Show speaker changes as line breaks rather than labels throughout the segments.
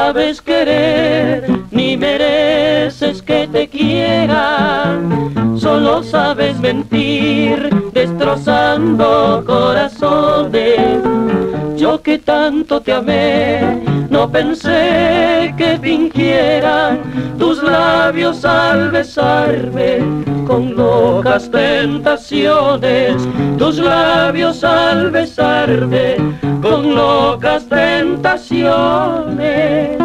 sabes querer, ni mereces que te quieran. Solo sabes mentir, destrozando corazones. Yo que tanto te amé, no pensé que fingieran tus labios al besarme con locas tentaciones. Tus labios al besarme con locas tentaciones.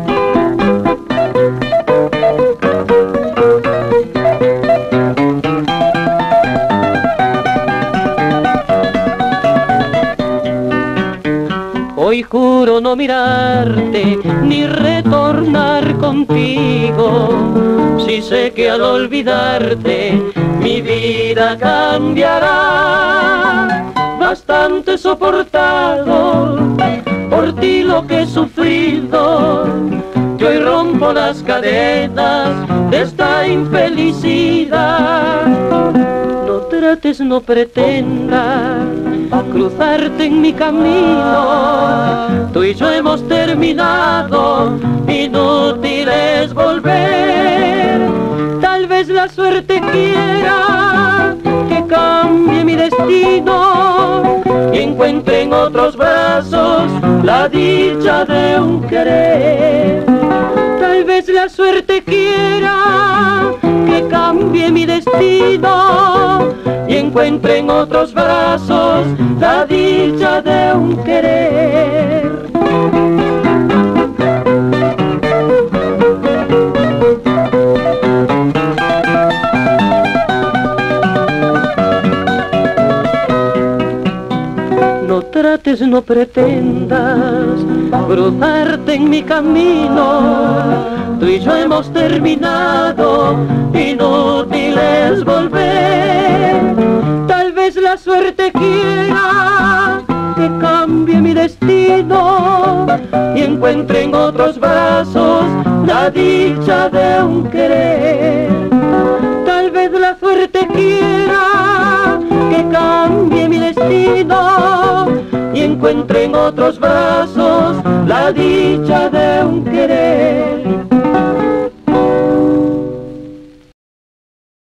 Hoy juro no mirarte ni retornar contigo. Si sé que al olvidarte mi vida cambiará. Bastante soportado por ti lo que he sufrido. Que hoy rompo las cadenas de esta infelicidad. No trates, no pretendas cruzarte en mi camino. Tú y yo hemos terminado, inútil es volver. Tal vez la suerte quiera que cambie mi destino y encuentre en otros brazos la dicha de un querer. Tal vez la suerte quiera que cambie mi destino y encuentre en otros brazos la dicha de un querer. No trates, no pretendas cruzarte en mi camino. Tú y yo hemos terminado, inútil es volver. Tal vez la suerte quiera que cambie mi destino y encuentre en otros brazos la dicha de un querer. Tal vez la suerte quiera que cambie mi destino y encuentre en otros brazos la dicha de un querer.